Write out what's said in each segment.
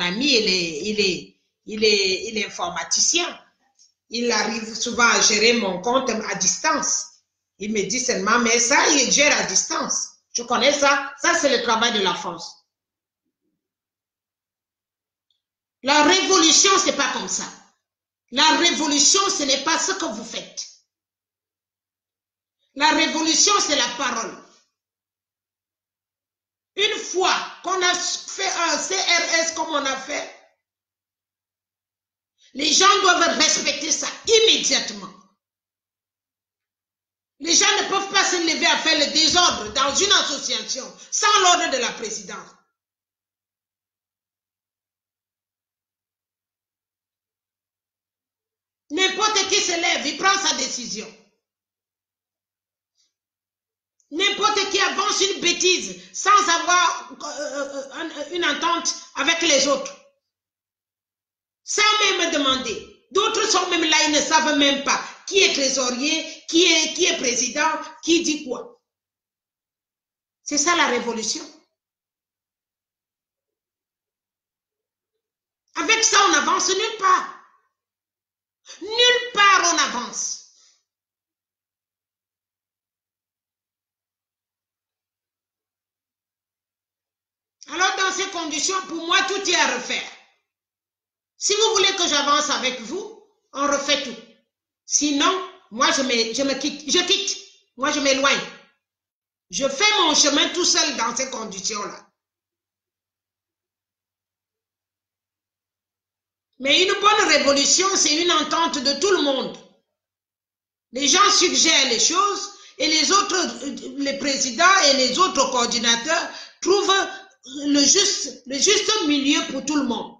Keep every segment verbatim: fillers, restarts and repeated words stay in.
ami, il est, il est, il est, il est informaticien. Il arrive souvent à gérer mon compte à distance. Il me dit seulement, mais ça, il gère à distance. Je connais ça. Ça, c'est le travail de la force. La révolution, c'est pas comme ça. La révolution, ce n'est pas ce que vous faites. La révolution, c'est la parole. Une fois qu'on a fait un C R S comme on a fait, les gens doivent respecter ça immédiatement. Les gens ne peuvent pas se lever à faire le désordre dans une association sans l'ordre de la présidence. N'importe qui se lève, il prend sa décision. N'importe qui avance une bêtise sans avoir euh, une entente avec les autres. Sans même demander. D'autres sont même là, ils ne savent même pas qui est trésorier, qui est, qui est président, qui dit quoi. C'est ça la révolution. Avec ça, on n'avance nulle part. Nulle part on avance. Alors, dans ces conditions, pour moi, tout est à refaire. Si vous voulez que j'avance avec vous, on refait tout. Sinon, moi, je me, je me quitte. Je quitte. Moi, je m'éloigne. Je fais mon chemin tout seul dans ces conditions-là. Mais une bonne révolution, c'est une entente de tout le monde. Les gens suggèrent les choses et les autres, les présidents et les autres coordinateurs trouvent le juste, le juste milieu pour tout le monde.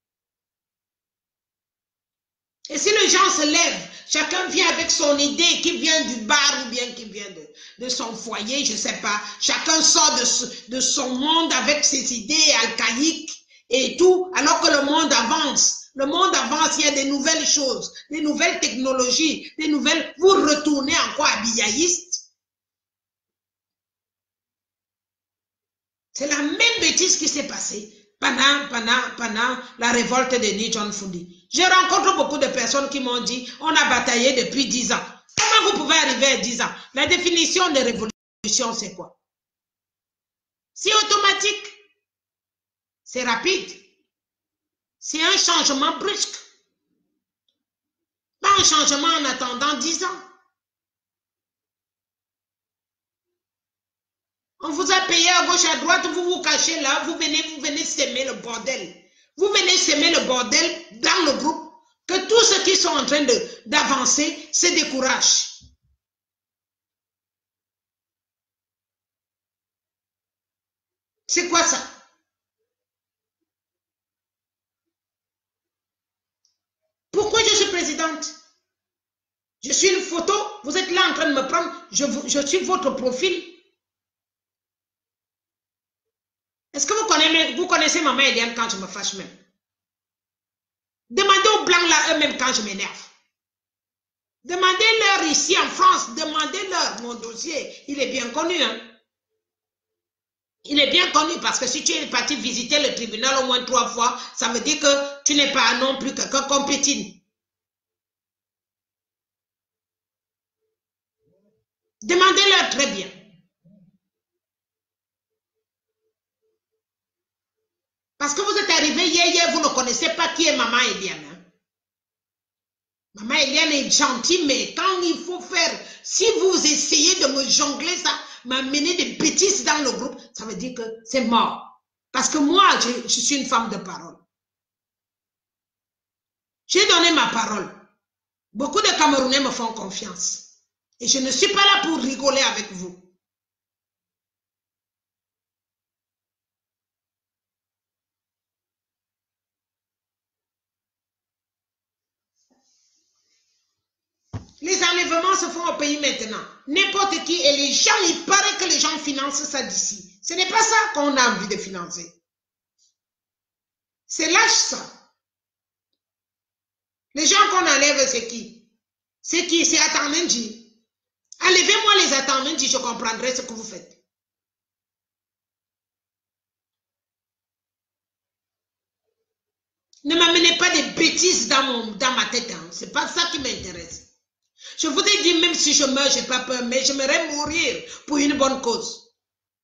Et si les gens se lèvent, chacun vient avec son idée, qui vient du bar ou bien qui vient de, de son foyer, je ne sais pas. Chacun sort de, de son monde avec ses idées archaïques et tout, alors que le monde avance. Le monde avance, il y a des nouvelles choses, des nouvelles technologies, des nouvelles... Vous retournez encore habillaïste. C'est la même bêtise qui s'est passée pendant, pendant, pendant la révolte de Ni John Fundi. Je rencontre beaucoup de personnes qui m'ont dit, on a bataillé depuis dix ans. Comment vous pouvez arriver à dix ans? La définition de révolution, c'est quoi? C'est automatique. C'est rapide. C'est un changement brusque. Pas un changement en attendant dix ans. On vous a payé à gauche, à droite, vous vous cachez là, vous venez, vous venez s'aimer le bordel. Vous venez s'aimer le bordel dans le groupe, que tous ceux qui sont en train d'avancer se découragent. C'est quoi ça? Pourquoi je suis présidente? Je suis une photo, vous êtes là en train de me prendre, je, je suis votre profil. Est-ce que vous connaissez, vous connaissez Maman Eliane quand je me fâche même? Demandez aux Blancs là eux-mêmes quand je m'énerve. Demandez-leur ici en France, demandez-leur mon dossier, il est bien connu. Hein? Il est bien connu parce que si tu es parti visiter le tribunal au moins trois fois, ça veut dire que tu n'es pas non plus quelqu'un comme Pétine. Demandez-leur très bien. Parce que vous êtes arrivé hier, hier, vous ne connaissez pas qui est Maman Eliane. Hein? Maman Eliane est gentille, mais quand il faut faire, si vous essayez de me jongler ça, m'amener des bêtises dans le groupe, ça veut dire que c'est mort. Parce que moi, je, je suis une femme de parole. J'ai donné ma parole. Beaucoup de Camerounais me font confiance. Et je ne suis pas là pour rigoler avec vous. Les enlèvements se font au pays maintenant. N'importe qui et les gens, il paraît que les gens financent ça d'ici. Ce n'est pas ça qu'on a envie de financer. C'est lâche ça. Les gens qu'on enlève, c'est qui? C'est qui? C'est Atamendi. Enlevez-moi les Atamendi, je comprendrai ce que vous faites. Ne m'amenez pas des bêtises dans, mon, dans ma tête. Hein. C'est pas ça qui m'intéresse. Je vous ai dit, même si je meurs, j'ai pas peur, mais j'aimerais mourir pour une bonne cause.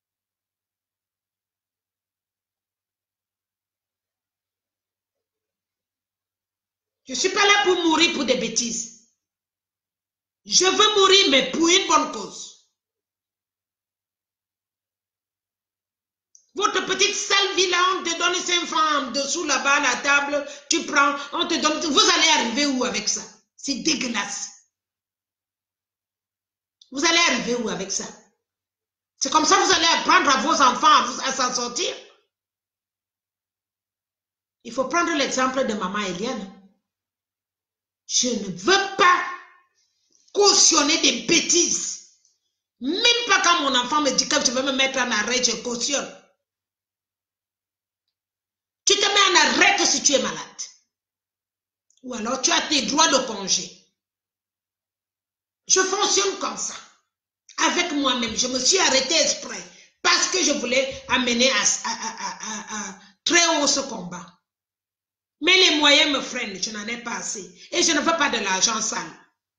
Je suis pas là pour mourir pour des bêtises. Je veux mourir, mais pour une bonne cause. Votre petite sale vie là, on te donne cinq francs dessous là-bas à la table, tu prends, on te donne, vous allez arriver où avec ça? C'est dégueulasse. Vous allez arriver où avec ça? C'est comme ça que vous allez apprendre à vos enfants à, à s'en sortir. Il faut prendre l'exemple de maman Eliane. Je ne veux pas cautionner des bêtises. Même pas quand mon enfant me dit que je veux me mettre en arrêt, je cautionne. Tu te mets en arrêt que si tu es malade. Ou alors tu as tes droits de congé. Je fonctionne comme ça. Avec moi-même, je me suis arrêté exprès. Parce que je voulais amener à, à, à, à, à très haut ce combat. Mais les moyens me freinent, je n'en ai pas assez. Et je ne veux pas de l'argent sale.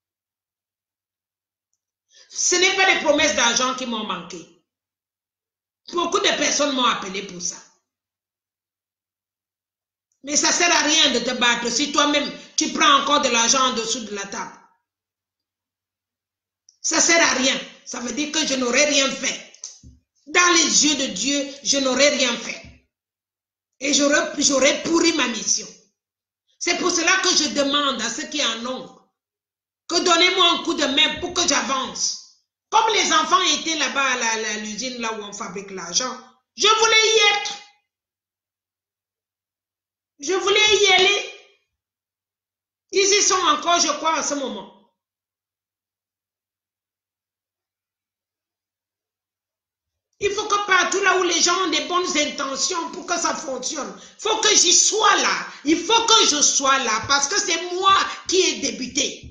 Ce n'est pas des promesses d'argent qui m'ont manqué. Beaucoup de personnes m'ont appelé pour ça. Mais ça ne sert à rien de te battre si toi-même tu prends encore de l'argent en dessous de la table. Ça ne sert à rien. Ça veut dire que je n'aurais rien fait. Dans les yeux de Dieu, je n'aurais rien fait. Et j'aurais pourri ma mission. C'est pour cela que je demande à ceux qui en ont que donnez-moi un coup de main pour que j'avance. Comme les enfants étaient là-bas à l'usine là où on fabrique l'argent, je voulais y être. Je voulais y aller. Ils y sont encore, je crois, en ce moment. Il faut que partout là où les gens ont des bonnes intentions pour que ça fonctionne, il faut que j'y sois là. Il faut que je sois là parce que c'est moi qui ai débuté.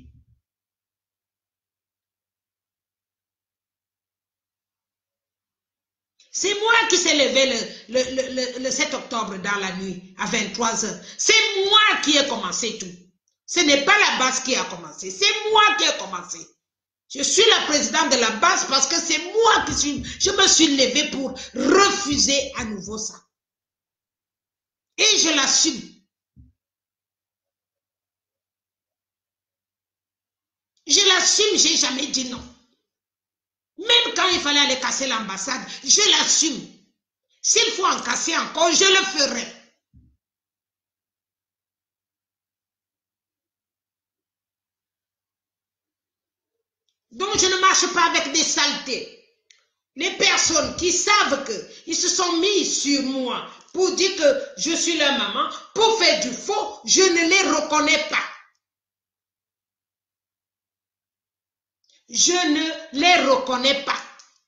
C'est moi qui s'est levé le, le, le, le sept octobre dans la nuit à vingt-trois heures. C'est moi qui ai commencé tout. Ce n'est pas la base qui a commencé, c'est moi qui ai commencé. Je suis la présidente de la base parce que c'est moi qui suis, je me suis levée pour refuser à nouveau ça. Et je l'assume. Je l'assume, j'ai jamais dit non. Même quand il fallait aller casser l'ambassade, je l'assume. S'il faut en casser encore, je le ferai. Donc je ne marche pas avec des saletés. Les personnes qui savent qu'ils se sont mis sur moi pour dire que je suis leur maman, pour faire du faux, je ne les reconnais pas. Je ne les reconnais pas.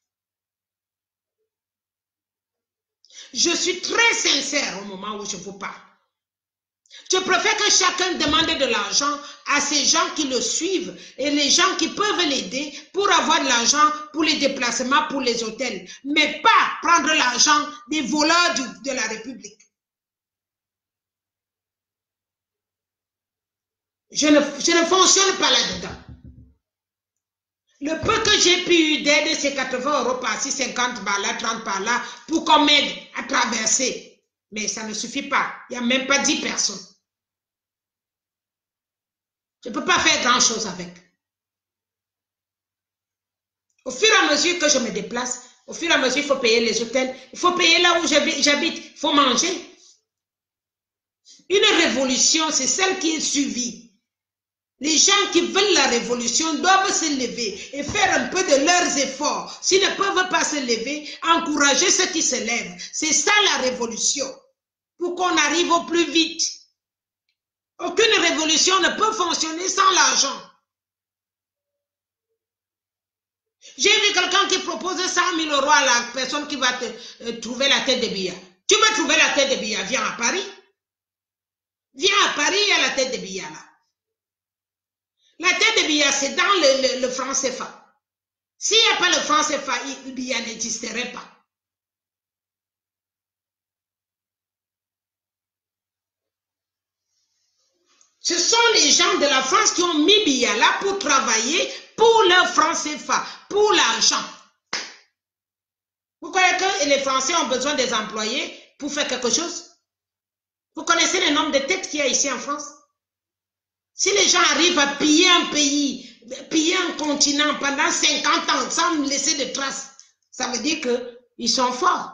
Je suis très sincère au moment où je vous parle. Je préfère que chacun demande de l'argent à ces gens qui le suivent et les gens qui peuvent l'aider pour avoir de l'argent pour les déplacements, pour les hôtels, mais pas prendre l'argent des voleurs du, de la République. Je ne, je ne fonctionne pas là-dedans. Le peu que j'ai pu d'aider, c'est quatre-vingts euros par-ci, cinquante par là, trente par là, pour qu'on m'aide à traverser. Mais ça ne suffit pas. Il n'y a même pas dix personnes. Je ne peux pas faire grand-chose avec. Au fur et à mesure que je me déplace, au fur et à mesure, il faut payer les hôtels, il faut payer là où j'habite, il faut manger. Une révolution, c'est celle qui est suivie. Les gens qui veulent la révolution doivent se lever et faire un peu de leurs efforts. S'ils ne peuvent pas se lever, encourager ceux qui se lèvent. C'est ça la révolution, pour qu'on arrive au plus vite. Aucune révolution ne peut fonctionner sans l'argent. J'ai vu quelqu'un qui propose cent mille euros à la personne qui va te euh, trouver la tête de Biya. Tu veux trouver la tête de Biya, viens à Paris. Viens à Paris, il y a la tête de Biya là. La tête de Biya, c'est dans le, le, le franc C F A. S'il n'y a pas le franc C F A, Biya n'existerait pas. Ce sont les gens de la France qui ont mis Biya là pour travailler pour leur franc C F A, pour l'argent. Vous croyez que les Français ont besoin des employés pour faire quelque chose? Vous connaissez le nombre de têtes qu'il y a ici en France? Si les gens arrivent à piller un pays, piller un continent pendant cinquante ans sans laisser de traces, ça veut dire qu'ils sont forts.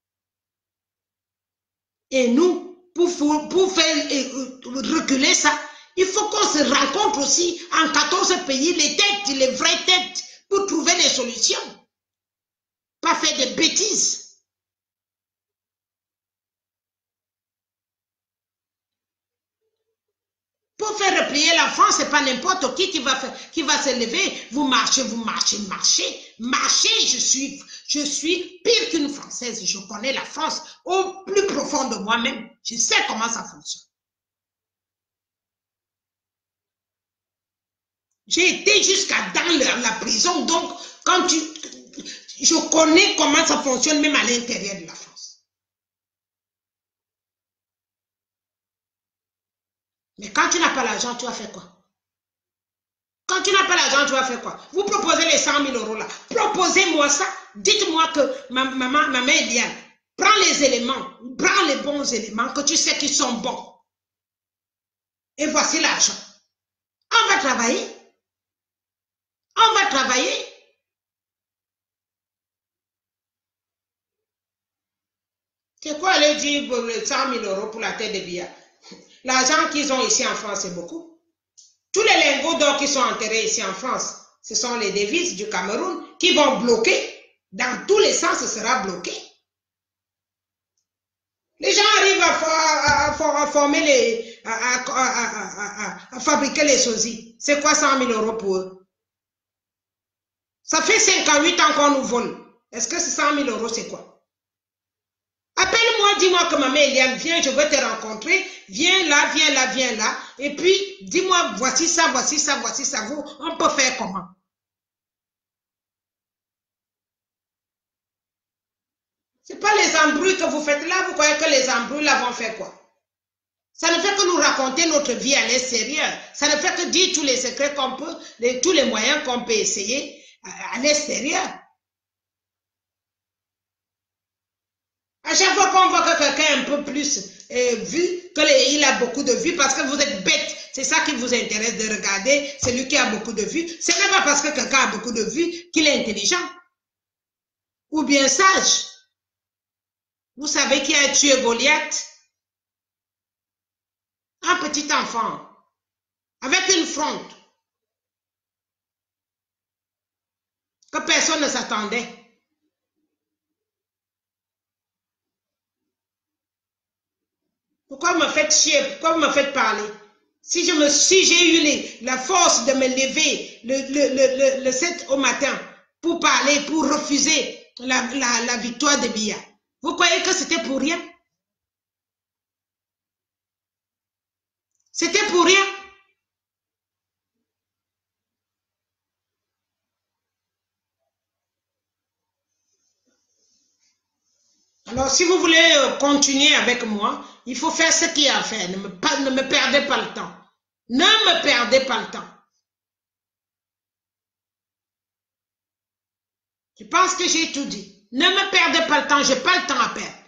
Et nous, pour, pour faire reculer ça, il faut qu'on se rencontre aussi en quatorze pays, les têtes, les vraies têtes, pour trouver des solutions. Pas faire des bêtises. Pour faire replier la France, c'est pas n'importe qui qui va, faire, qui va se lever. Vous marchez, vous marchez, marchez. Marchez, je suis, je suis pire qu'une Française. Je connais la France au plus profond de moi-même. Je sais comment ça fonctionne. J'ai été jusqu'à dans la, la prison. Donc, quand tu... Je connais comment ça fonctionne même à l'intérieur de la France. Mais quand tu n'as pas l'argent, tu vas faire quoi? Quand tu n'as pas l'argent, tu vas faire quoi? Vous proposez les cent mille euros là. Proposez-moi ça. Dites-moi que ma maman, ma mère Diane, prends les éléments, prends les bons éléments que tu sais qu'ils sont bons. Et voici l'argent. On va travailler. On va travailler. C'est quoi aller dire pour les cent mille euros pour la tête de Biya? L'argent qu'ils ont ici en France, c'est beaucoup. Tous les lingots d'or qui sont enterrés ici en France, ce sont les devises du Cameroun qui vont bloquer. Dans tous les sens, ce sera bloqué. Les gens arrivent à, à, à, à former les, à, à, à, à fabriquer les sosies. C'est quoi cent mille euros pour eux? Ça fait cinquante-huit ans qu'on nous vole. Est-ce que c'est cent mille euros, c'est quoi? Appelle-moi, dis-moi que maman Eliane, viens, je veux te rencontrer. Viens là, viens là, viens là. Et puis, dis-moi, voici ça, voici ça, voici ça. Vous, on peut faire comment? C'est pas les embrouilles que vous faites là. Vous croyez que les embrouilles là vont faire quoi? Ça ne fait que nous raconter notre vie à l'extérieur. Ça ne fait que dire tous les secrets qu'on peut, les, tous les moyens qu'on peut essayer à, à l'extérieur. À chaque fois qu'on voit que quelqu'un est un peu plus euh, vu, qu'il a beaucoup de vues, parce que vous êtes bête, c'est ça qui vous intéresse de regarder, celui qui a beaucoup de vues. Ce n'est pas parce que quelqu'un a beaucoup de vues qu'il est intelligent ou bien sage. Vous savez qui a tué Goliath? Un petit enfant, avec une fronde, que personne ne s'attendait. Pourquoi vous me faites chier? Pourquoi vous me faites parler? Si je me, si j'ai eu les, la force de me lever le, le, le, le, le sept au matin pour parler, pour refuser la, la, la victoire de Biya, vous croyez que c'était pour rien? C'était pour rien? Alors, si vous voulez continuer avec moi, il faut faire ce qu'il y a à faire. Ne me, pas, ne me perdez pas le temps. Ne me perdez pas le temps. Je pense que j'ai tout dit. Ne me perdez pas le temps. Je n'ai pas le temps à perdre.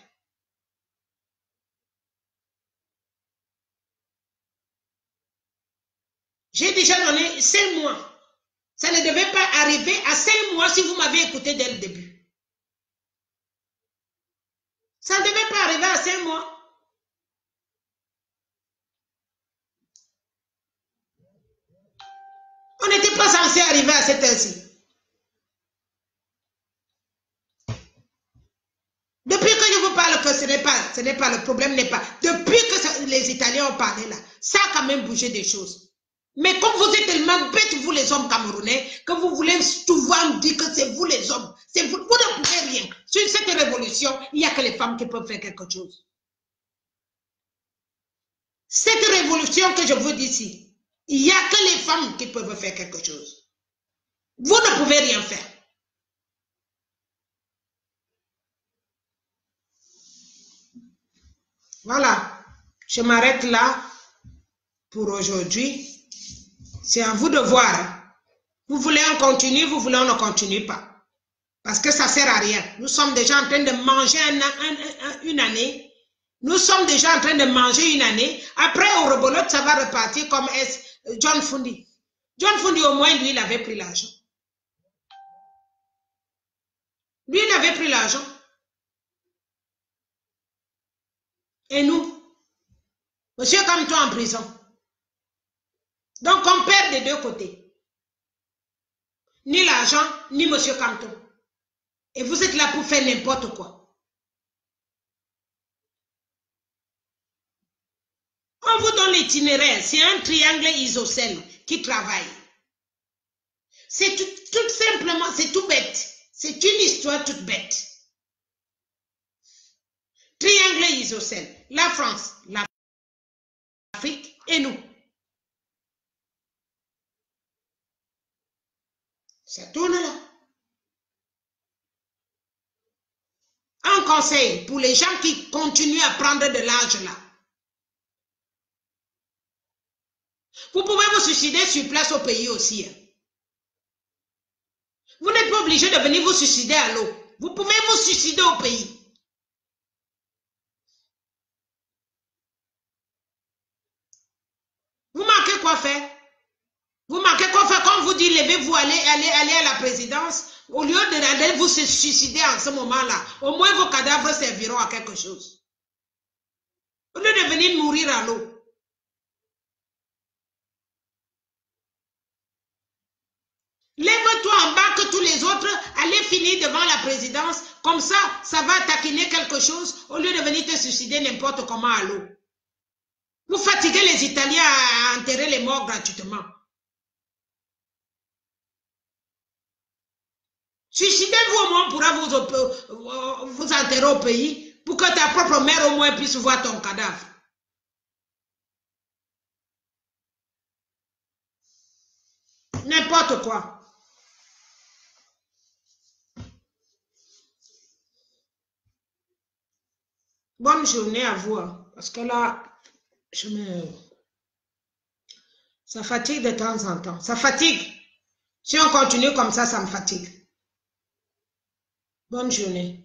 J'ai déjà donné cinq mois. Ça ne devait pas arriver à cinq mois si vous m'avez écouté dès le début. Ça ne devait pas arriver à cinq mois. On n'était pas censé arriver à cette heure-ci. Depuis que je vous parle que ce n'est pas, ce n'est pas, le problème n'est pas. Depuis que ça, les Italiens ont parlé là, ça a quand même bougé des choses. Mais comme vous êtes tellement bêtes, vous les hommes camerounais, que vous voulez souvent dire que c'est vous les hommes, c'est vous, vous ne pouvez rien. Sur cette révolution, il n'y a que les femmes qui peuvent faire quelque chose. Cette révolution que je vous dis ici, il n'y a que les femmes qui peuvent faire quelque chose. Vous ne pouvez rien faire. Voilà, je m'arrête là. pour aujourd'hui. C'est à vous de voir. Vous voulez on continue, vous voulez on ne continue pas. Parce que ça ne sert à rien. Nous sommes déjà en train de manger un, un, un, une année. Nous sommes déjà en train de manger une année. Après, au rebolote, ça va repartir comme John Fundi. John Fundi, au moins, lui, il avait pris l'argent. Lui, il avait pris l'argent. Et nous, monsieur comme toi en prison. Donc, on perd des deux côtés. Ni l'argent, ni monsieur Camton. Et vous êtes là pour faire n'importe quoi. On vous donne l'itinéraire. C'est un triangle isocèle qui travaille. C'est tout, tout simplement, c'est tout bête. C'est une histoire toute bête. Triangle isocèle. La France, l'Afrique et nous. Ça tourne là. Un conseil pour les gens qui continuent à prendre de l'âge là. Vous pouvez vous suicider sur place au pays aussi. Hein. Vous n'êtes pas obligé de venir vous suicider à l'eau. Vous pouvez vous suicider au pays. Vous manquez quoi faire? Vous manquez quoi faire quand on vous dit levez-vous, allez, allez, allez à la présidence. Au lieu d'aller vous suicider en ce moment-là, au moins vos cadavres serviront à quelque chose. Au lieu de venir mourir à l'eau. Lève-toi en bas que tous les autres, allez finir devant la présidence. Comme ça, ça va taquiner quelque chose au lieu de venir te suicider n'importe comment à l'eau. Vous fatiguez les Italiens à enterrer les morts gratuitement. Suicidez-vous au moins, on pourra vous, vous enterrer au pays pour que ta propre mère au moins puisse voir ton cadavre. N'importe quoi. Bonne journée à vous, parce que là, je me... ça fatigue de temps en temps. Ça fatigue. Si on continue comme ça, ça me fatigue. Bonne journée.